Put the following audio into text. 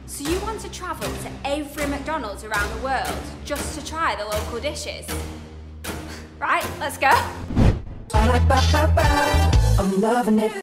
So you want to travel to every McDonald's around the world just to try the local dishes? Right, let's go. I'm loving it.